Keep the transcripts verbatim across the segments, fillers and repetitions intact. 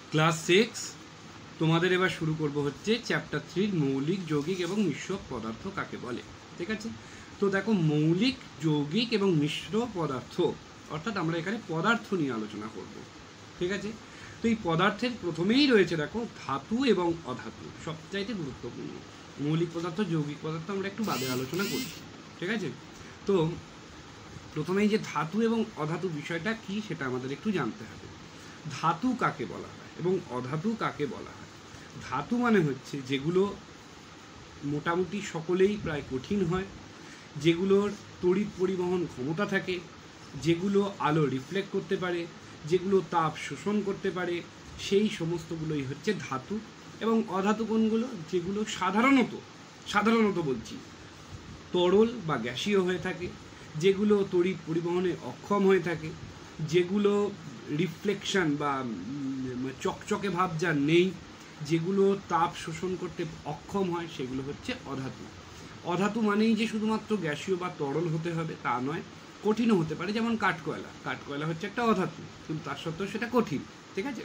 Class six তোমাদের এবার শুরু করব হচ্ছে চ্যাপ্টার থ্রি মৌলিক যৌগিক এবং মিশ্র পদার্থ কাকে বলে। ঠিক আছে, তো দেখো মৌলিক যৌগিক এবং মিশ্র পদার্থ অর্থাৎ আমরা এখানে পদার্থ নিয়ে আলোচনা করব। ঠিক আছে, তো এই পদার্থের প্রথমেই রয়েছে দেখো ধাতু এবং অধাতু, সবচাইতে গুরুত্বপূর্ণ। মৌলিক পদার্থ যৌগিক পদার্থ আমরা একটু বাদে আলোচনা করি। ঠিক আছে, তো প্রথমেই যে ধাতু এবং অধাতু বিষয়টা কি সেটা আমাদের একটু জানতে হবে। ধাতু কাকে বলা হয় এবং অধাতু কাকে বলা হয়? ধাতু মানে হচ্ছে যেগুলো মোটামুটি সকলেই প্রায় কঠিন হয়, যেগুলোর তড়িৎ পরিবহন ক্ষমতা থাকে, যেগুলো আলো রিফ্লেক্ট করতে পারে, যেগুলো তাপ শোষণ করতে পারে, সেই সমস্তগুলোই হচ্ছে ধাতু। এবং অধাতু কোনগুলো? যেগুলো সাধারণত সাধারণত বলছি তরল বা গ্যাসীয় হয়ে থাকে, যেগুলো তড়িৎ পরিবহনে অক্ষম হয়ে থাকে, যেগুলো রিফ্লেকশন বা চকচকে ভাব যা নেই, যেগুলো তাপ শোষণ করতে অক্ষম হয়, সেগুলো হচ্ছে অধাতু। অধাতু মানেই যে শুধুমাত্র গ্যাসীয় বা তরল হতে হবে তা নয়, কঠিনও হতে পারে, যেমন কাঠকয়লা। কাঠকয়লা হচ্ছে একটা অধাতু, কিন্তু তার সত্ত্বেও সেটা কঠিন। ঠিক আছে,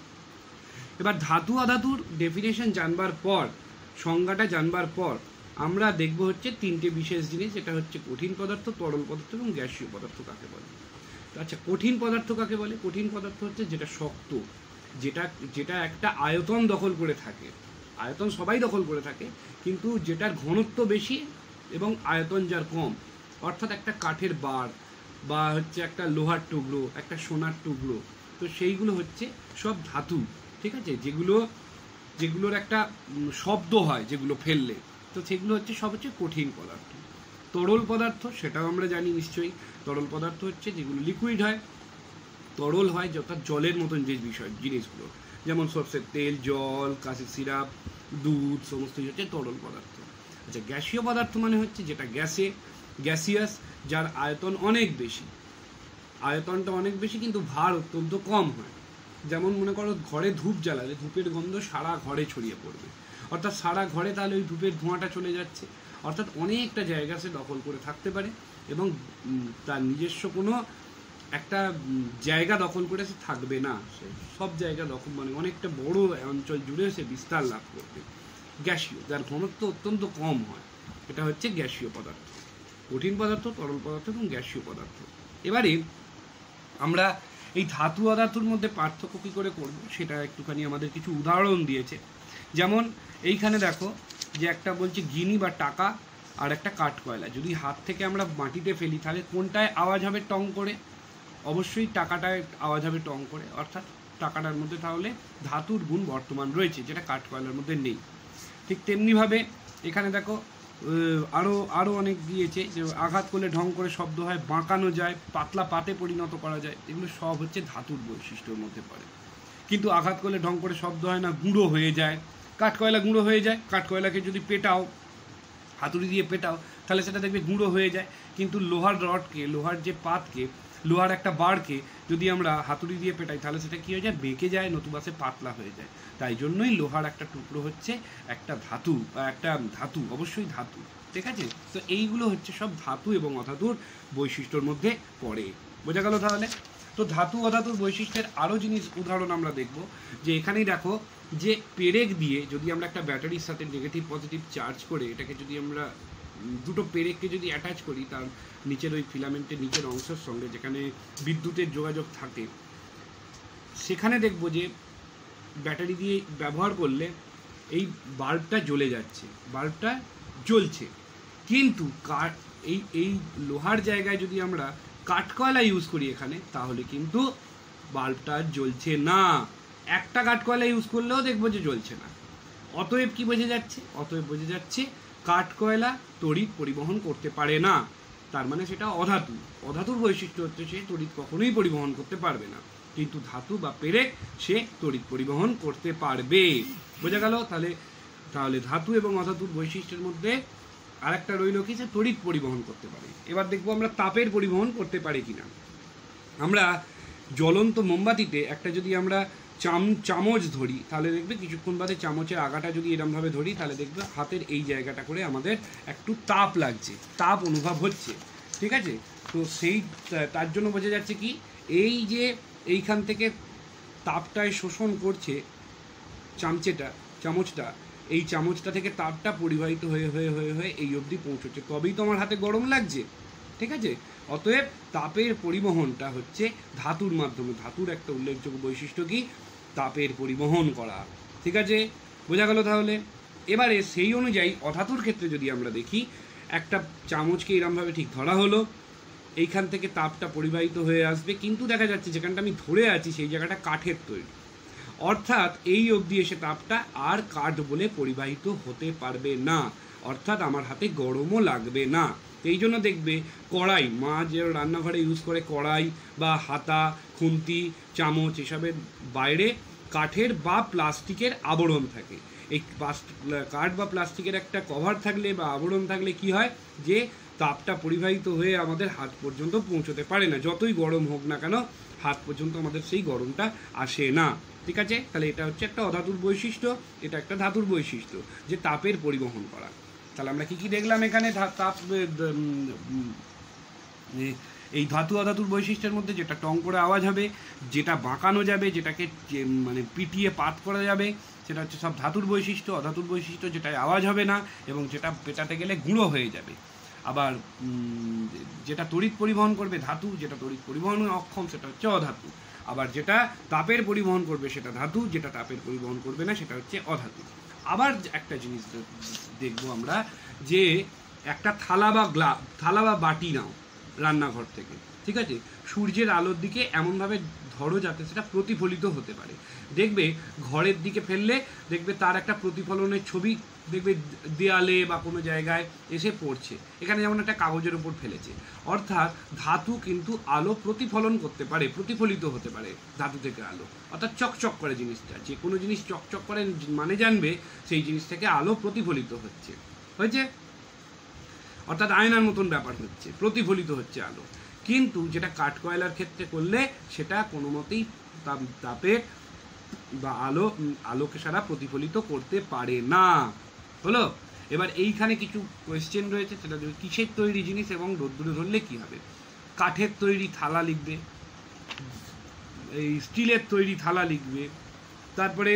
এবার ধাতু অধাতুর ডেফিনেশন জানবার পর, সংজ্ঞাটা জানবার পর আমরা দেখব হচ্ছে তিনটে বিশেষ জিনিস, যেটা হচ্ছে কঠিন পদার্থ, তরল পদার্থ এবং গ্যাসীয় পদার্থ কাকে বলে। আচ্ছা, কঠিন পদার্থ কাকে বলে? কঠিন পদার্থ হচ্ছে যেটা শক্ত, যেটা যেটা একটা আয়তন দখল করে থাকে। আয়তন সবাই দখল করে থাকে, কিন্তু যেটার ঘনত্ব বেশি এবং আয়তন যার কম। অর্থাৎ একটা কাঠের বার বা হচ্ছে একটা লোহার টুকরো, একটা সোনার টুকরো, তো সেইগুলো হচ্ছে সব ধাতু। ঠিক আছে, যেগুলো যেগুলোর একটা শব্দ হয় যেগুলো ফেললে, তো সেগুলো হচ্ছে সব হচ্ছে কঠিন পদার্থ। তরল পদার্থ সেটাও আমরা জানি নিশ্চয়ই। তরল পদার্থ হচ্ছে যেগুলো লিকুইড হয়, তরল হয়, অর্থাৎ জলের মতন যে বিষয় জিনিসগুলো, যেমন সরষের তেল, জল, কাশির সিরাপ, দুধ, সমস্ত হচ্ছে তরল পদার্থ। আচ্ছা, গ্যাসীয় পদার্থ মানে হচ্ছে যেটা গ্যাসে গ্যাসিয়াস, যার আয়তন অনেক বেশি, আয়তনটা অনেক বেশি কিন্তু ভার অত্যন্ত কম হয়। যেমন মনে করো ঘরে ধূপ জ্বালালে ধূপের গন্ধ সারা ঘরে ছড়িয়ে পড়বে, অর্থাৎ সারা ঘরে তাহলে ওই ধূপের ধোঁয়াটা চলে যাচ্ছে, অর্থাৎ অনেকটা জায়গা সে দখল করে থাকতে পারে এবং তার নিজস্ব কোনো একটা জায়গা দখল করে সে থাকবে না, সে সব জায়গা দখল মানে অনেকটা বড় অঞ্চল জুড়ে সে বিস্তার লাভ করবে। গ্যাসীয়, যার ঘনত্ব অত্যন্ত কম হয়, এটা হচ্ছে গ্যাসীয় পদার্থ। কঠিন পদার্থ, তরল পদার্থ এবং গ্যাসীয় পদার্থ। এবারে আমরা এই ধাতু অধাতুর মধ্যে পার্থক্য কী করে করব সেটা একটুখানি আমাদের কিছু উদাহরণ দিয়েছে। যেমন এইখানে দেখো যে একটা বলছে গিনি বা টাকা আর একটা কাঠকয়লা, যদি হাত থেকে আমরা মাটিতে ফেলি তাহলে কোনটায় আওয়াজ হবে টং করে? অবশ্যই টাকাটায় আওয়াজ হবে টং করে, অর্থাৎ টাকাটার মধ্যে তাহলে ধাতুর গুণ বর্তমান রয়েছে, যেটা কাঠকয়লার মধ্যে নেই। ঠিক তেমনিভাবে এখানে দেখো আরও আরও অনেক দিয়েছে, যে আঘাত করলে ঢং করে শব্দ হয়, বাঁকানো যায়, পাতলা পাতে পরিণত করা যায়, এগুলো সব হচ্ছে ধাতুর বৈশিষ্ট্যের মধ্যে পড়ে। কিন্তু আঘাত করলে ঢং করে শব্দ হয় না, গুঁড়ো হয়ে যায়। কাঠকয়লা গুঁড়ো হয়ে যায়, কাঠকয়লাকে যদি পেটাও, হাতুড়ি দিয়ে পেটাও, তাহলে সেটা দেখবে গুঁড়ো হয়ে যায়। কিন্তু লোহার রডকে, লোহার যে পাতকে, লোহার একটা বারকে যদি আমরা হাতুড়ি দিয়ে পেটাই তাহলে সেটা কী হয়ে যায়? বেঁকে যায়, নতুবা সে পাতলা হয়ে যায়। তাই জন্যই লোহার একটা টুকরো হচ্ছে একটা ধাতু, বা একটা ধাতু, অবশ্যই ধাতু। ঠিক আছে, তো এইগুলো হচ্ছে সব ধাতু এবং অধাতুর বৈশিষ্ট্যর মধ্যে পড়ে। বোঝা গেল তাহলে? তো ধাতু অধাতুর বৈশিষ্ট্যের আরও জিনিস উদাহরণ আমরা দেখব, যে এখানেই দেখো যে পেরেক দিয়ে যদি আমরা একটা ব্যাটারির সাথে নেগেটিভ পজিটিভ চার্জ করে এটাকে যদি আমরা দুটো পেরেককে যদি অ্যাটাচ করি তার নিচের ওই ফিলামেন্টের নিচের অংশের সঙ্গে যেখানে বিদ্যুতের যোগাযোগ থাকে, সেখানে দেখব যে ব্যাটারি দিয়ে ব্যবহার করলে এই বাল্বটা জ্বলে যাচ্ছে, বাল্বটা জ্বলছে। কিন্তু কাঠ, এই এই লোহার জায়গায় যদি আমরা কাঠকয়লা ইউজ করি এখানে, তাহলে কিন্তু বাল্বটা জ্বলছে না। একটা কাঠকয়লা ইউজ করলেও দেখবো যে জ্বলছে না। অতএব কি বোঝা যাচ্ছে? অতএব বোঝা যাচ্ছে কাঠকয়লা তড়িৎ পরিবহন করতে পারে না, তার মানে সেটা অধাতু। অধাতুর বৈশিষ্ট্য হচ্ছে সে তড়িৎ কখনোই পরিবহন করতে পারবে না, কিন্তু ধাতু বা পেরেক সে তড়িৎ পরিবহন করতে পারবে। বোঝা গেল? তাহলে তাহলে ধাতু এবং অধাতুর বৈশিষ্ট্যের মধ্যে আরেকটা রইল কি, সে তড়িৎ পরিবহন করতে পারে। এবার দেখবো আমরা তাপের পরিবহন করতে পারি কিনা। আমরা জ্বলন্ত মোমবাতিতে একটা যদি আমরা চাম চামচ ধরি তাহলে দেখবে কিছুক্ষণ বাদে চামচের আগাটা যদি এরমভাবে ধরি তাহলে দেখবে হাতের এই জায়গাটা করে আমাদের একটু তাপ লাগছে, তাপ অনুভব হচ্ছে। ঠিক আছে, তো সেই তার জন্য বোঝা যাচ্ছে কি, এই যে এইখান থেকে তাপটায় শোষণ করছে চামচেটা চামচটা, এই চামচটা থেকে তাপটা পরিবাহিত হয়ে হয়ে হয়ে হয়ে এই অবধি পৌঁছচ্ছে, তবেই তো আমার হাতে গরম লাগছে। ঠিক আছে, অতএব তাপের পরিবহনটা হচ্ছে ধাতুর মাধ্যমে। ধাতুর একটা উল্লেখযোগ্য বৈশিষ্ট্য কি? তাপের পরিবহন করা। ঠিক আছে, বোঝা গেল তাহলে। এবারে সেই অনুযায়ী অধাতুর ক্ষেত্রে যদি আমরা দেখি, একটা চামচকে এরমভাবে ঠিক ধরা হলো, এইখান থেকে তাপটা পরিবাহিত হয়ে আসবে, কিন্তু দেখা যাচ্ছে যেখানটা আমি ধরে আছি সেই জায়গাটা কাঠের তৈরি, অর্থাৎ এই অবধি এসে তাপটা আর কাঠ বলে পরিবাহিত হতে পারবে না, অর্থাৎ আমার হাতে গরমও লাগবে না। এই জন্য দেখবে কড়াই, মা যে রান্নাঘরে ইউজ করে কড়াই বা হাতা, খুন্তি, চামচ, এসবের বাইরে কাঠের বা প্লাস্টিকের আবরণ থাকে। এই কাঠ বা প্লাস্টিকের একটা কভার থাকলে বা আবরণ থাকলে কি হয়, যে তাপটা পরিবাহিত হয়ে আমাদের হাত পর্যন্ত পৌঁছতে পারে না, যতই গরম হোক না কেন হাত পর্যন্ত আমাদের সেই গরমটা আসে না। ঠিক আছে, তাহলে এটা হচ্ছে একটা অধাতুর বৈশিষ্ট্য, এটা একটা ধাতুর বৈশিষ্ট্য, যে তাপের পরিবহন করা। তাহলে আমরা কি কি দেখলাম এখানে? তাপ, এই ধাতু অধাতুর বৈশিষ্ট্যের মধ্যে যেটা টং করে আওয়াজ হবে, যেটা বাঁকানো যাবে, যেটাকে মানে পিটিয়ে পাত করা যাবে, সেটা হচ্ছে সব ধাতুর বৈশিষ্ট্য। অধাতুর বৈশিষ্ট্য যেটায় আওয়াজ হবে না এবং যেটা পেটাতে গেলে গুঁড়ো হয়ে যাবে। আবার যেটা তড়িৎ পরিবহন করবে ধাতু, যেটা তড়িৎ পরিবহন অক্ষম সেটা হচ্ছে অধাতু। আবার যেটা তাপের পরিবহন করবে সেটা ধাতু, যেটা তাপের পরিবহন করবে না সেটা হচ্ছে অধাতু। আবার একটা জিনিস দেখবো আমরা, যে একটা থালা বা গ্লা থালা বা বাটি নাও রান্নাঘর থেকে, ঠিক আছে, সূর্যের আলোর দিকে এমনভাবে ধরো যাতে সেটা প্রতিফলিত হতে পারে। দেখবে ঘরের দিকে ফেললে দেখবে তার একটা প্রতিফলনের ছবি দেখবে দেয়ালে বা কোনো জায়গায় এসে পড়ছে। এখানে যেমন একটা কাগজের উপর ফেলেছে, অর্থাৎ ধাতু কিন্তু আলো প্রতিফলন করতে পারে, প্রতিফলিত হতে পারে ধাতু থেকে আলো, অর্থাৎ চকচক করে জিনিসটা। যে কোনো জিনিস চকচক করে মানে জানবে সেই জিনিস থেকে আলো প্রতিফলিত হচ্ছে, হয়েছে, অর্থাৎ আয়নার মতন ব্যাপার হচ্ছে, প্রতিফলিত হচ্ছে আলো। কিন্তু যেটা কাঠ কয়লার ক্ষেত্রে করলে সেটা কোনো মতেই তাপের বা আলো আলোকে সারা প্রতিফলিত করতে পারে না। হলো, এবার এইখানে কিছু কোয়েশ্চেন রয়েছে, সেটা কিসের তৈরি জিনিস এবং রোদ্দুরে ধরলে কি হবে। কাঠের তৈরি থালা লিখবে, এই স্টিলের তৈরি থালা লিখবে, তারপরে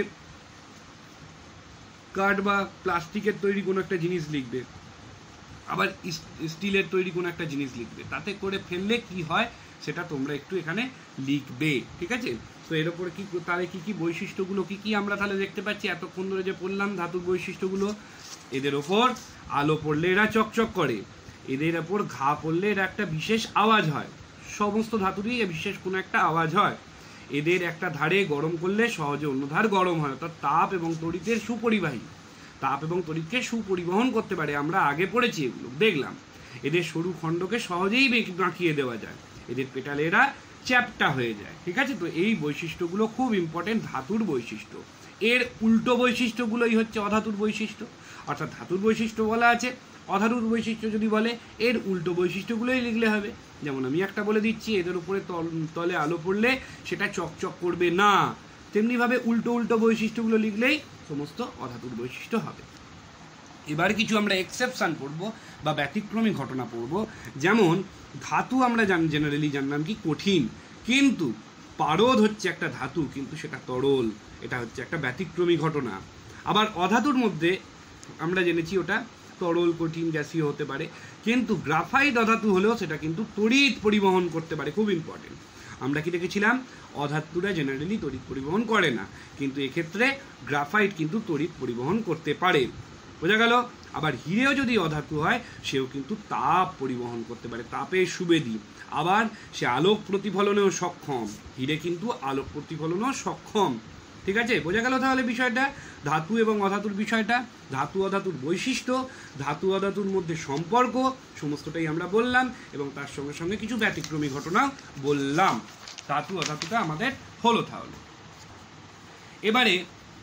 কাঠ বা প্লাস্টিকের তৈরি কোনো একটা জিনিস লিখবে, আবার স্টিলের তৈরি কোনো একটা জিনিস লিখবে। তাতে করে ফেললে কি হয় সেটা তোমরা একটু এখানে লিখবে। ঠিক আছে, তো এর উপরে কি তাহলে কী কী বৈশিষ্ট্যগুলো কী কী আমরা তাহলে দেখতে পাচ্ছি এতক্ষণ ধরে যে পড়লাম ধাতুর বৈশিষ্ট্যগুলো। এদের ওপর আলো পড়লে এরা চকচক করে, এদের ওপর ঘা পড়লে এরা একটা বিশেষ আওয়াজ হয়, সমস্ত ধাতুরই বিশেষ কোনো একটা আওয়াজ হয়। এদের একটা ধারে গরম করলে সহজে অন্য ধার গরম হয়, অর্থাৎ তাপ এবং তড়িতের সুপরিবাহী, তাপ এবং তড়িৎকে সুপরিবহন করতে পারে। আমরা আগে পড়েছি এগুলো, দেখলাম। এদের সরু খণ্ডকে সহজেই বাঁকিয়ে দেওয়া যায়, এদের পেটালে এরা চ্যাপ্টা হয়ে যায়। ঠিক আছে, তো এই বৈশিষ্ট্যগুলো খুব ইম্পর্টেন্ট ধাতুর বৈশিষ্ট্য। এর উল্টো বৈশিষ্ট্যগুলোই হচ্ছে অধাতুর বৈশিষ্ট্য, অর্থাৎ ধাতুর বৈশিষ্ট্য বলা আছে, অধাতুর বৈশিষ্ট্য যদি বলে এর উল্টো বৈশিষ্ট্যগুলোই লিখলে হবে। যেমন আমি একটা বলে দিচ্ছি, এদের উপরে তলে আলো পড়লে সেটা চকচক করবে না, তেমনিভাবে উল্টো উল্টো বৈশিষ্ট্যগুলো লিখলেই সমস্ত অধাতুর বৈশিষ্ট্য হবে। এবার কিছু আমরা এক্সেপশন পড়বো বা ব্যতিক্রমী ঘটনা পড়বো। যেমন ধাতু আমরা জান জেনারেলি জানলাম কি কঠিন, কিন্তু পারদ হচ্ছে একটা ধাতু, কিন্তু সেটা তরল, এটা হচ্ছে একটা ব্যতিক্রমী ঘটনা। আবার অধাতুর মধ্যে আমরা জেনেছি ওটা তরল, কঠিন, গ্যাসীয় হতে পারে, কিন্তু গ্রাফাইট অধাতু হলেও সেটা কিন্তু তড়িৎ পরিবহন করতে পারে, খুব ইম্পর্টেন্ট। আমরা কি দেখেছিলাম অধাতুরা জেনারেলি তড়িৎ পরিবহন করে না, কিন্তু এক্ষেত্রে গ্রাফাইট কিন্তু তড়িৎ পরিবহন করতে পারে, বোঝা গেল। আবার হিরেও যদি অধাতু হয় সেও কিন্তু তাপ পরিবহন করতে পারে, তাপের সুবেদী। আবার সে আলোক প্রতিফলনেও সক্ষম, হিরে কিন্তু আলোক প্রতিফলনেও সক্ষম। ঠিক আছে, বোঝা গেল তাহলে বিষয়টা, ধাতু এবং অধাতুর বিষয়টা, ধাতু অধাতুর বৈশিষ্ট্য, ধাতু অধাতুর মধ্যে সম্পর্ক, সমস্তটাই আমরা বললাম এবং তার সঙ্গে সঙ্গে কিছু ব্যতিক্রমী ঘটনা বললাম। ধাতু অধাতুটা আমাদের হলো তাহলে। এবারে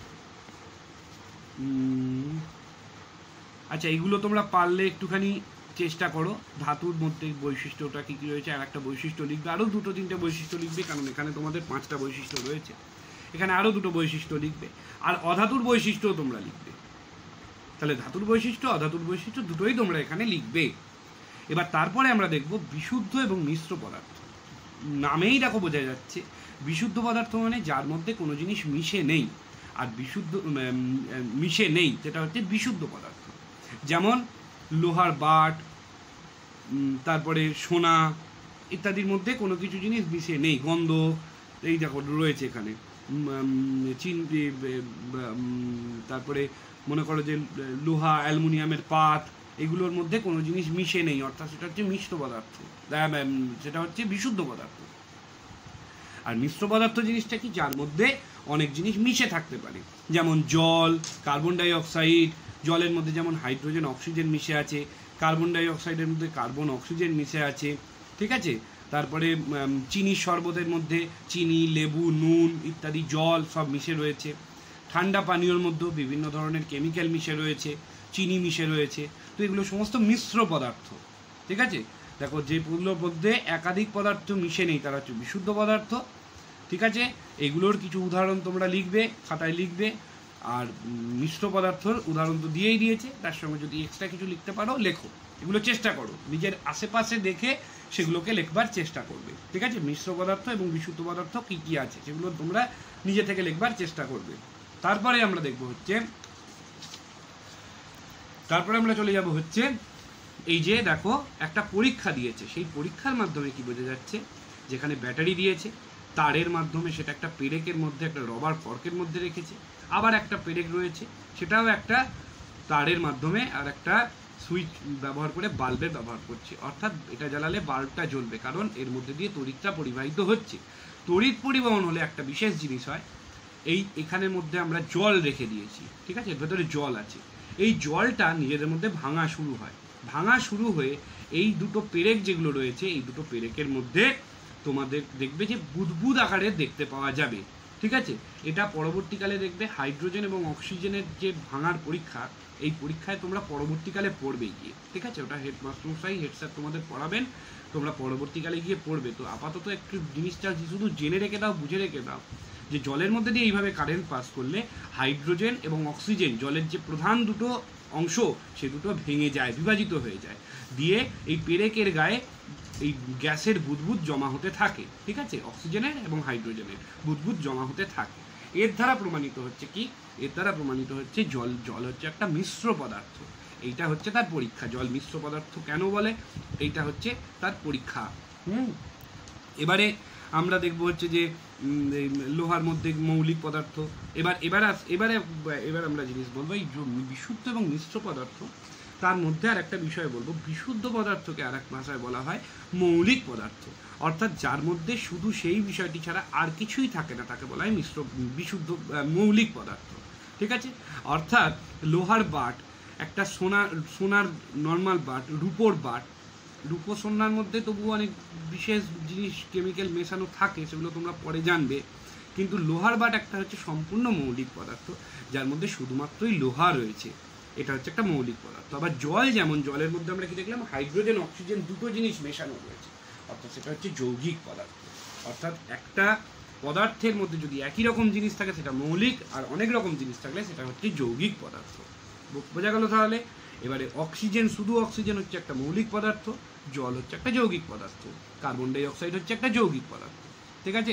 আচ্ছা, এইগুলো তোমরা পারলে একটুখানি চেষ্টা করো, ধাতুর মধ্যে বৈশিষ্ট্যটা কী কী রয়েছে আর একটা বৈশিষ্ট্য লিখবে, আরও দুটো তিনটে বৈশিষ্ট্য লিখবে, কারণ এখানে তোমাদের পাঁচটা বৈশিষ্ট্য রয়েছে, এখানে আরও দুটো বৈশিষ্ট্য লিখবে, আর অধাতুর বৈশিষ্ট্যও তোমরা লিখবে। তাহলে ধাতুর বৈশিষ্ট্য, অধাতুর বৈশিষ্ট্য দুটোই তোমরা এখানে লিখবে। এবার তারপরে আমরা দেখব বিশুদ্ধ এবং মিশ্র পদার্থ। নামেই দেখো বোঝা যাচ্ছে বিশুদ্ধ পদার্থ মানে যার মধ্যে কোনো জিনিস মিশে নেই, আর বিশুদ্ধ মিশে নেই সেটা হচ্ছে বিশুদ্ধ পদার্থ। যেমন লোহার বাট, তারপরে সোনা ইত্যাদির মধ্যে কোনো কিছু জিনিস মিশে নেই, গন্ধ এই দেখো রয়েছে এখানে, চিন, তারপরে মনে করো যে লোহা, অ্যালুমিনিয়ামের পাত, এগুলোর মধ্যে কোনো জিনিস মিশে নেই, অর্থাৎ সেটা হচ্ছে মিশ্র পদার্থ, সেটা হচ্ছে বিশুদ্ধ পদার্থ। আর মিশ্র পদার্থ জিনিসটা কি, যার মধ্যে অনেক জিনিস মিশে থাকতে পারে, যেমন জল, কার্বন ডাই অক্সাইড, জলের মধ্যে যেমন হাইড্রোজেন অক্সিজেন মিশে আছে, কার্বন ডাই অক্সাইডের মধ্যে কার্বন অক্সিজেন মিশে আছে, ঠিক আছে। তারপরে চিনির শরবতের মধ্যে চিনি, লেবু, নুন ইত্যাদি জল সব মিশে রয়েছে। ঠান্ডা পানীয়র মধ্যেও বিভিন্ন ধরনের কেমিক্যাল মিশে রয়েছে, চিনি মিশে রয়েছে। তো এগুলো সমস্ত মিশ্র পদার্থ, ঠিক আছে। দেখো যেগুলোর মধ্যে একাধিক পদার্থ মিশে নেই তারা হচ্ছে বিশুদ্ধ পদার্থ, ঠিক আছে। এগুলোর কিছু উদাহরণ তোমরা লিখবে, খাতায় লিখবে। আর মিশ্র পদার্থর উদাহরণ তো দিয়েই দিয়েছে, তার সঙ্গে যদি এক্সট্রা কিছু লিখতে পারো লেখো, এগুলো চেষ্টা করো নিজের আশেপাশে দেখে সেগুলোকে লেখবার চেষ্টা করবে, ঠিক আছে। মিশ্র পদার্থ এবং বিশুদ্ধ পদার্থ কী কী আছে সেগুলো তোমরা নিজে থেকে লিখবার চেষ্টা করবে। তারপরে আমরা দেখব হচ্ছে তারপরে আমরা চলে যাব হচ্ছে এই যে দেখো একটা পরীক্ষা দিয়েছে, সেই পরীক্ষার মাধ্যমে কি বোঝা যাচ্ছে, যেখানে ব্যাটারি দিয়েছে, তারের মাধ্যমে সেটা একটা পেরেকের মধ্যে, একটা রবার কর্কের মধ্যে রেখেছে, আবার একটা পেরেক রয়েছে সেটাও একটা তারের মাধ্যমে, আর একটা সুইচ ব্যবহার করে বাল্বের ব্যবহার করছে, অর্থাৎ এটা জ্বালালে বাল্বটা জ্বলবে, কারণ এর মধ্যে দিয়ে তড়িৎটা পরিবাহিত হচ্ছে। তড়িৎ পরিবহন হলে একটা বিশেষ জিনিস হয়, এই এখানের মধ্যে আমরা জল রেখে দিয়েছি, ঠিক আছে, এর ভেতরে জল আছে, এই জলটা নিজেদের মধ্যে ভাঙা শুরু হয়, ভাঙা শুরু হয়ে এই দুটো পেরেক যেগুলো রয়েছে, এই দুটো পেরেকের মধ্যে তোমাদের দেখবে যে বুদবুদ আকারে দেখতে পাওয়া যাবে, ঠিক আছে। এটা পরবর্তীকালে দেখবে হাইড্রোজেন এবং অক্সিজেনের যে ভাঙার পরীক্ষা, এই পরীক্ষায় তোমরা পরবর্তীকালে পড়বে গিয়ে, ঠিক আছে। ওটা হেডমাস্টারমশাই, হেড স্যার তোমাদের পড়াবেন, তোমরা পরবর্তীকালে গিয়ে পড়বে। তো আপাতত একটু জিনিসটা শুধু জেনে রেখে দাও, বুঝে রেখে দাও যে জলের মধ্যে দিয়ে এইভাবে কারেন্ট পাস করলে হাইড্রোজেন এবং অক্সিজেন, জলের যে প্রধান দুটো অংশ, সে দুটো ভেঙে যায়, বিভাজিত হয়ে যায়, দিয়ে এই পেরেকের গায়ে এই গ্যাসের বুদবুদ জমা হতে থাকে, ঠিক আছে, অক্সিজেনের এবং হাইড্রোজেনের বুদবুদ জমা হতে থাকে। এর দ্বারা প্রমাণিত হচ্ছে কি, এর দ্বারা প্রমাণিত হচ্ছে জল জল হচ্ছে একটা মিশ্র পদার্থ। এইটা হচ্ছে তার পরীক্ষা, জল মিশ্র পদার্থ কেন বলে, এইটা হচ্ছে তার পরীক্ষা। হুম এবারে আমরা দেখব হচ্ছে যে লোহার মধ্যে মৌলিক পদার্থ। এবার এবার এবারে এবার আমরা জিনিস বলবো, এই বিশুদ্ধ এবং মিশ্র পদার্থ, তার মধ্যে আর একটা বিষয় বলবো, বিশুদ্ধ পদার্থকে আর এক ভাষায় বলা হয় মৌলিক পদার্থ, অর্থাৎ যার মধ্যে শুধু সেই বিষয়টি ছাড়া আর কিছুই থাকে না, তাকে বলা হয় মিশ্র বিশুদ্ধ মৌলিক পদার্থ, ঠিক আছে। অর্থাৎ লোহার বাট, একটা সোনার সোনার নর্মাল বাট, রূপোর বাট, রূপো সোনার মধ্যে তবুও অনেক বিশেষ জিনিস কেমিক্যাল মেশানো থাকে, সেগুলো তোমরা পরে জানবে, কিন্তু লোহার বাট একটা হচ্ছে সম্পূর্ণ মৌলিক পদার্থ, যার মধ্যে শুধুমাত্রই লোহা রয়েছে, এটা হচ্ছে একটা মৌলিক পদার্থ। আবার জল, যেমন জলের মধ্যে আমরা কি দেখলাম, হাইড্রোজেন অক্সিজেন দুটো জিনিস মেশানো রয়েছে, অর্থাৎ সেটা হচ্ছে যৌগিক পদার্থ। অর্থাৎ একটা পদার্থের মধ্যে যদি একই রকম জিনিস থাকে সেটা মৌলিক, আর অনেক রকম জিনিস থাকলে সেটা হচ্ছে যৌগিক পদার্থ। বোঝা গেল তাহলে? এবারে অক্সিজেন, শুধু অক্সিজেন হচ্ছে একটা মৌলিক পদার্থ, জল হচ্ছে একটা যৌগিক পদার্থ, কার্বন ডাই অক্সাইড হচ্ছে একটা যৌগিক পদার্থ, ঠিক আছে,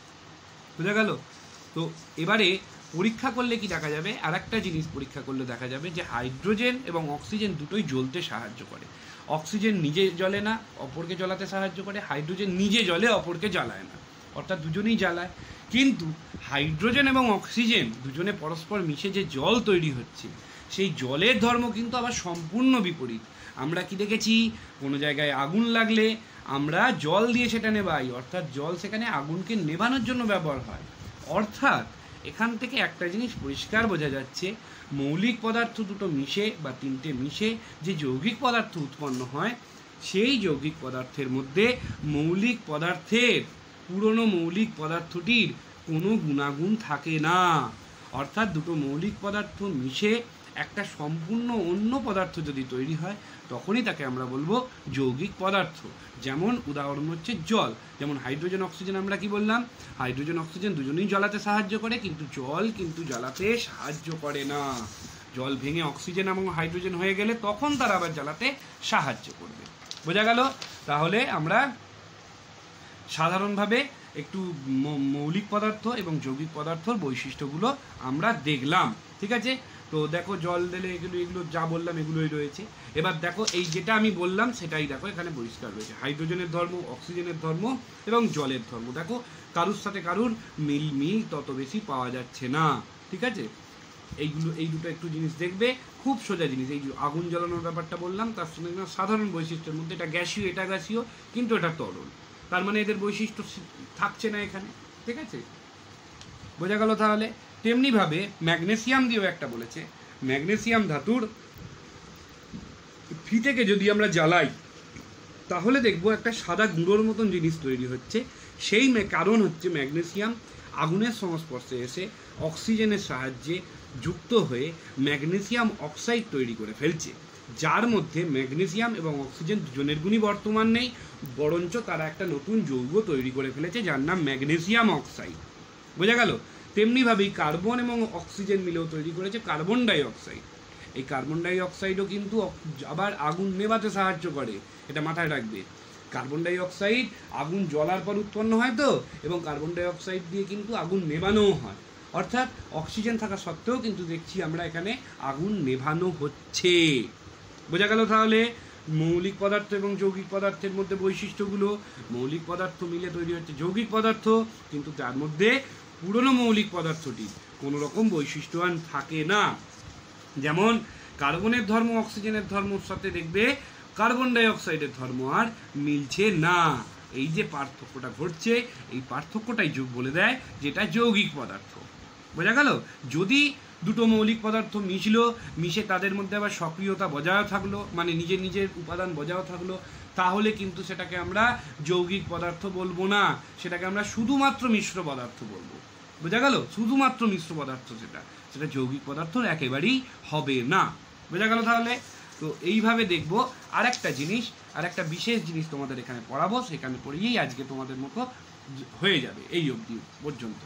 বোঝা গেল? তো এবারে পরীক্ষা করলে কি দেখা যাবে, আর একটা জিনিস পরীক্ষা করলে দেখা যাবে যে হাইড্রোজেন এবং অক্সিজেন দুটোই জ্বলতে সাহায্য করে। অক্সিজেন নিজে জ্বলে না, অপরকে জ্বলাতে সাহায্য করে, হাইড্রোজেন নিজে জ্বলে, অপরকে জ্বালায় না, অর্থাৎ দুজনেই জ্বালায়। কিন্তু হাইড্রোজেন এবং অক্সিজেন দুজনে পরস্পর মিশে যে জল তৈরি হচ্ছে, সেই জলের ধর্ম কিন্তু আবার সম্পূর্ণ বিপরীত। আমরা কি দেখেছি, কোনো জায়গায় আগুন লাগলে আমরা জল দিয়ে সেটা নেভাই, অর্থাৎ জল সেখানে আগুনকে নেভানোর জন্য ব্যবহার হয়। অর্থাৎ এখান থেকে একটা জিনিস পরিষ্কার বোঝা যাচ্ছে, মৌলিক পদার্থ দুটো মিশে বা তিনটে মিশে যে যৌগিক পদার্থ উৎপন্ন হয়, সেই যৌগিক পদার্থের মধ্যে মৌলিক পদার্থের, পুরনো মৌলিক পদার্থটির কোনো গুণাগুণ থাকে না। অর্থাৎ দুটো মৌলিক পদার্থ মিশে একটা সম্পূর্ণ অন্য পদার্থ যদি তৈরি হয়, তখনই তাকে আমরা বলবো যৌগিক পদার্থ। যেমন উদাহরণ হচ্ছে জল, যেমন হাইড্রোজেন অক্সিজেন, আমরা কি বললাম, হাইড্রোজেন অক্সিজেন দুজনেই জ্বালাতে সাহায্য করে, কিন্তু জল কিন্তু জ্বালাতে সাহায্য করে না। জল ভেঙে অক্সিজেন এবং হাইড্রোজেন হয়ে গেলে তখন তারা আবার জ্বালাতে সাহায্য করবে। বোঝা গেল? তাহলে আমরা সাধারণভাবে একটু মৌলিক পদার্থ এবং যৌগিক পদার্থর বৈশিষ্ট্যগুলো আমরা দেখলাম, ঠিক আছে। তো দেখো জল দিলে এগুলো এগুলো যা বললাম এগুলোই রয়েছে। এবার দেখো এই যেটা আমি বললাম সেটাই দেখো এখানে পরিষ্কার রয়েছে, হাইড্রোজেনের ধর্ম, অক্সিজেনের ধর্ম এবং জলের ধর্ম। দেখো কারুর সাথে কারুর মিল মিল তত বেশি পাওয়া যাচ্ছে না, ঠিক আছে। এইগুলো এই দুটো একটু জিনিস দেখবে, খুব সোজা জিনিস। এই যে আগুন জ্বালানোর ব্যাপারটা বললাম, তার সঙ্গে সাধারণ বৈশিষ্ট্যের মধ্যে এটা গ্যাসীয়, এটা গ্যাসীয়, কিন্তু এটা তরল, তার মানে এদের বৈশিষ্ট্য থাকছে না এখানে, ঠিক আছে, বোঝা গেল তাহলে। তেমনিভাবে ম্যাগনেসিয়াম দিয়েও একটা বলেছে, ম্যাগনেসিয়াম ধাতুর ফিতেকে যদি আমরা জ্বালাই তাহলে দেখবো একটা সাদা গুঁড়োর মতন জিনিস তৈরি হচ্ছে। সেই কারণ হচ্ছে ম্যাগনেসিয়াম আগুনের সংস্পর্শে এসে অক্সিজেনের সাহায্যে যুক্ত হয়ে ম্যাগনেসিয়াম অক্সাইড তৈরি করে ফেলছে, যার মধ্যে ম্যাগনেসিয়াম এবং অক্সিজেন দুজনের গুণই বর্তমান নেই, বরঞ্চ তারা একটা নতুন যৌগ তৈরি করে ফেলেছে যার নাম ম্যাগনেসিয়াম অক্সাইড, বোঝা গেল। তেমনিভাবেই কার্বন এবং অক্সিজেন মিলেও তৈরি করেছে কার্বন ডাই অক্সাইড। এই কার্বন ডাই অক্সাইডও কিন্তু আবার আগুন নেভাতে সাহায্য করে, এটা মাথায় রাখবে। কার্বন ডাই অক্সাইড আগুন জ্বলার পর উৎপন্ন হয় তো, এবং কার্বন ডাই অক্সাইড দিয়ে কিন্তু আগুন নেভানোও হয়, অর্থাৎ অক্সিজেন থাকা সত্ত্বেও কিন্তু দেখছি আমরা এখানে আগুন নেভানো হচ্ছে, বোঝা গেল তাহলে। মৌলিক পদার্থ এবং যৌগিক পদার্থের মধ্যে বৈশিষ্ট্যগুলো, মৌলিক পদার্থ মিলে তৈরি হচ্ছে যৌগিক পদার্থ, কিন্তু তার মধ্যে পুরনো মৌলিক পদার্থটি কোনো রকম বৈশিষ্ট্যবান থাকে না। যেমন কার্বনের ধর্ম অক্সিজেনের ধর্মর সাথে দেখবে কার্বন ডাই অক্সাইডের ধর্ম আর মিলছে না। এই যে পার্থক্যটা ঘটছে, এই পার্থক্যটাই যোগ বলে দেয় যেটা যৌগিক পদার্থ, বোঝা গেল। যদি দুটো মৌলিক পদার্থ মিশলো, মিশে তাদের মধ্যে আবার সক্রিয়তা বজায় থাকলো, মানে নিজের নিজের উপাদান বজায় থাকলো, তাহলে কিন্তু সেটাকে আমরা যৌগিক পদার্থ বলবো না, সেটাকে আমরা শুধুমাত্র মিশ্র পদার্থ বলবো, বোঝা গেল। শুধুমাত্র মিশ্র পদার্থ সেটা সেটা যৌগিক পদার্থ একেবারেই হবে না, বোঝা গেল তাহলে। তো এইভাবে দেখবো। আর একটা জিনিস, আর একটা বিশেষ জিনিস তোমাদের এখানে পড়াবো, সেখানে পড়িয়েই আজকে তোমাদের মতো হয়ে যাবে এই অবধি পর্যন্ত।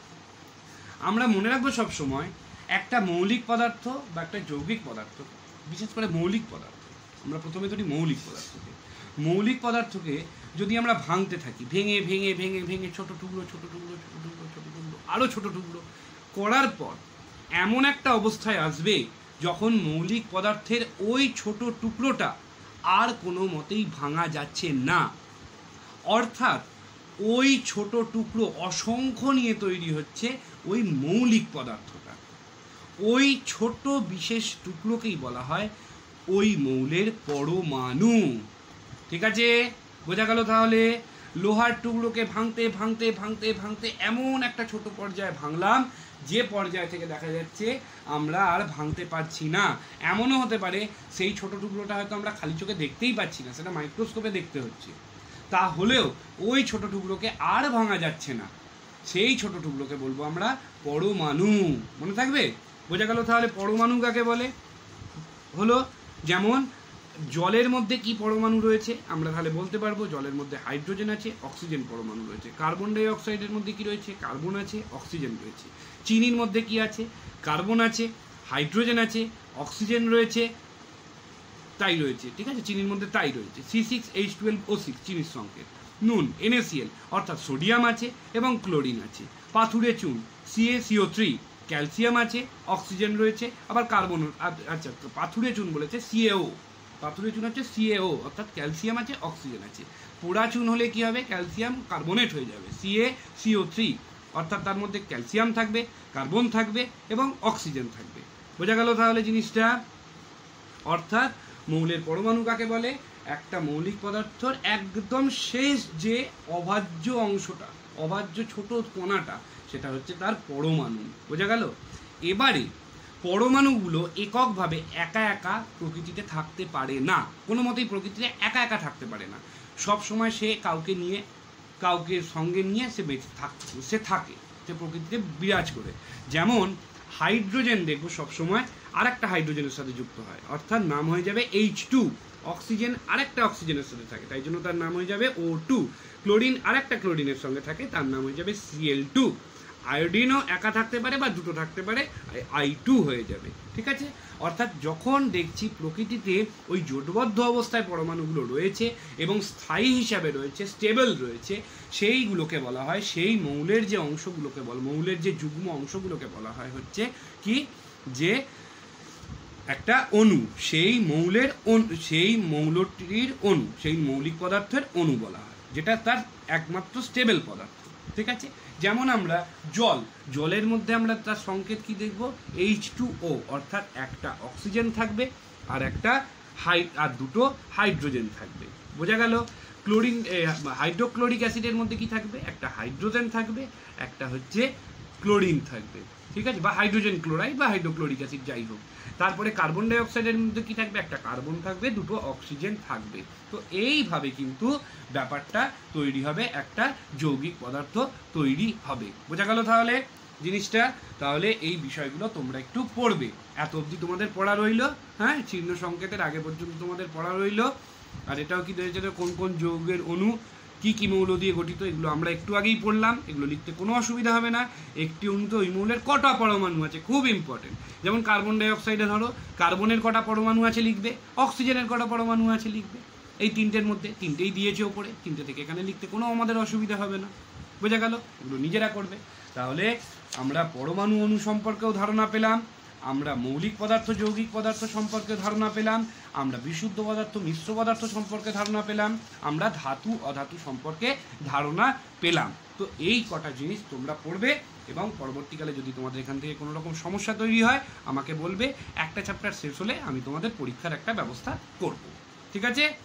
আমরা মনে রাখবো সবসময় একটা মৌলিক পদার্থ বা একটা যৌগিক পদার্থ, বিশেষ করে মৌলিক পদার্থ, আমরা প্রথমে ধরি মৌলিক পদার্থকে। মৌলিক পদার্থকে যদি আমরা ভাঙতে থাকি, ভেঙে ভেঙে ভেঙে ভেঙে ছোট টুকরো ছোট টুকরো ছোট টুকরো ছোট টুকরো আরও ছোট টুকরো করার পর এমন একটা অবস্থায় আসবে যখন মৌলিক পদার্থের ওই ছোট টুকরোটা আর কোনো মতেই ভাঙা যাচ্ছে না, অর্থাৎ ওই ছোট টুকরো অসংখ্য নিয়ে তৈরি হচ্ছে ওই মৌলিক পদার্থটা। ওই ছোট বিশেষ টুকরোকেই বলা হয় ওই মৌলের পরমাণু, ঠিক আছে, বোঝা গেল তাহলে। লোহার টুকরোকে ভাঙতে ভাঙতে ভাঙতে ভাঙতে এমন একটা ছোট পর্যায়ে ভাঙলাম যে পর্যায় থেকে দেখা যাচ্ছে আমরা আর ভাঙতে পারছি না। এমনও হতে পারে সেই ছোট টুকরোটা হয়তো আমরা খালি চোখে দেখতেই পাচ্ছি না, সেটা মাইক্রোস্কোপে দেখতে হচ্ছে, তাহলেও ওই ছোট টুকরোকে আর ভাঙা যাচ্ছে না, সেই ছোট টুকরোকে বলবো আমরা পরমাণু, মনে থাকবে, বোঝা গেল তাহলে। পরমাণু কাকে বলে? হলো যেমন জলের মধ্যে কি পরমাণু রয়েছে আমরা তাহলে বলতে পারবো, জলের মধ্যে হাইড্রোজেন আছে, অক্সিজেন পরমাণু রয়েছে। কার্বন ডাই অক্সাইডের মধ্যে কি রয়েছে? কার্বন আছে, অক্সিজেন রয়েছে। চিনির মধ্যে কি আছে? কার্বন আছে, হাইড্রোজেন আছে, অক্সিজেন রয়েছে, তাই রয়েছে, ঠিক আছে, চিনির মধ্যে তাই রয়েছে। C six H twelve O six চিনির সংকেত। নুন এনএসিএল অর্থাৎ সোডিয়াম আছে এবং ক্লোরিন আছে। পাথুরে চুন C A C O three, calcium আছে, অক্সিজেন রয়েছে, আবার কার্বন, আচ্ছা পাথুরে চুন বলেছে সি এ ও, পাথুরে চুন হচ্ছে সি এ ও অর্থাৎ ক্যালসিয়াম আছে, অক্সিজেন আছে। পোড়া চুন হলে কি হবে? ক্যালসিয়াম কার্বনেট হয়ে যাবে, C A C O three, অর্থাৎ তার মধ্যে ক্যালসিয়াম থাকবে, কার্বন থাকবে এবং অক্সিজেন থাকবে, বোঝা গেল তাহলে জিনিসটা। অর্থাৎ মৌলের পরমাণু কাকে বলে? একটা মৌলিক পদার্থর একদম শেষ যে অভাজ্য অংশটা, অভাজ্য ছোট কণাটা, সেটা হচ্ছে তার পরমাণু, বোঝা গেল। এবারে পরমাণুগুলো এককভাবে একা একা প্রকৃতিতে থাকতে পারে না, কোনো মতেই প্রকৃতিতে একা একা থাকতে পারে না। সব সময় সে কাউকে নিয়ে, কাউকে সঙ্গে নিয়ে সে বেঁচে থাকতে, সে থাকে, সে প্রকৃতিতে বিরাজ করে। যেমন হাইড্রোজেন দেখবো সবসময় আর একটা হাইড্রোজেনের সাথে যুক্ত হয়, অর্থাৎ নাম হয়ে যাবে এইচ টু। অক্সিজেন আরেকটা অক্সিজেনের সাথে থাকে, তাই জন্য তার নাম হয়ে যাবে ও টু। ক্লোরিন আরেকটা ক্লোরিনের সঙ্গে থাকে, তার নাম হয়ে যাবে সি এল টু। আয়োডিনও একা থাকতে পারে বা দুটো থাকতে পারে, আই টু হয়ে যাবে। ঠিক আছে, অর্থাৎ যখন দেখছি প্রকৃতিতে ওই জোটবদ্ধ অবস্থায় পরমাণুগুলো রয়েছে এবং স্থায়ী হিসাবে রয়েছে, স্টেবল রয়েছে, সেইগুলোকে বলা হয়, সেই মৌলের যে অংশগুলোকে বল মৌলের যে যুগ্ম অংশগুলোকে বলা হয় হচ্ছে কি, যে একটা অণু, সেই মৌলের সেই মৌলটির অণু, সেই মৌলিক পদার্থের অণু বলা হয়, যেটা তার একমাত্র স্টেবল পদার্থ। ঠিক আছে, যেমন আমরা জল, জলের মধ্যে আমরা তার সংকেত কি দেখব, এইচ টু ও, অর্থাৎ একটা অক্সিজেন থাকবে আর একটা হাই আর দুটো হাইড্রোজেন থাকবে। বোঝা গেল? ক্লোরিন হাইড্রোক্লোরিক অ্যাসিডের মধ্যে কি থাকবে, একটা হাইড্রোজেন থাকবে, একটা হচ্ছে ক্লোরিন থাকবে। ঠিক আছে, বা হাইড্রোজেন ক্লোরাইড বা হাইড্রোক্লোরিক অ্যাসিড যাই হোক। তারপরে কার্বন ডাই অক্সাইডের মধ্যে কি থাকবে, একটা কার্বন থাকবে, দুটো অক্সিজেন থাকবে। তো এইভাবে কিন্তু ব্যাপারটা তৈরি হবে, একটা যৌগিক পদার্থ তৈরি হবে। বোঝা গেল তাহলে জিনিসটা? তাহলে এই বিষয়গুলো তোমরা একটু পড়বে, এত অবধি তোমাদের পড়া রইল। হ্যাঁ, চিহ্ন সংকেতের আগে পর্যন্ত তোমাদের পড়া রইল। আর এটাও কি রয়েছে, কোন কোন যৌগের অণু কি কি মৌল দিয়ে গঠিত, এগুলো আমরা একটু আগেই পড়লাম, এগুলো লিখতে কোনো অসুবিধা হবে না। একটি অণুতে ওই মৌলের কটা পরমাণু আছে, খুব ইম্পর্টেন্ট। যেমন কার্বন ডাই অক্সাইডে ধরো, কার্বনের কটা পরমাণু আছে লিখবে, অক্সিজেনের কটা পরমাণু আছে লিখবে। এই তিনটের মধ্যে তিনটেই দিয়েছে ওপরে, তিনটে থেকে এখানে লিখতে কোনো আমাদের অসুবিধা হবে না। বোঝা গেল? এগুলো নিজেরা করবে। তাহলে আমরা পরমাণু অণু সম্পর্কেও ধারণা পেলাম, আমরা মৌলিক পদার্থ যৌগিক পদার্থ সম্পর্কে ধারণা পেলাম, আমরা বিশুদ্ধ পদার্থ মিশ্র পদার্থ সম্পর্কে ধারণা পেলাম, আমরা ধাতু অধাতু সম্পর্কে ধারণা পেলাম। তো এই কটা জিনিস তোমরা পড়বে এবং পরবর্তীকালে যদি তোমাদের এখান থেকে কোনো রকম সমস্যা তৈরি হয় আমাকে বলবে, একটা চ্যাপ্টার শেষ হলে আমি তোমাদের পরীক্ষার একটা ব্যবস্থা করব। ঠিক আছে?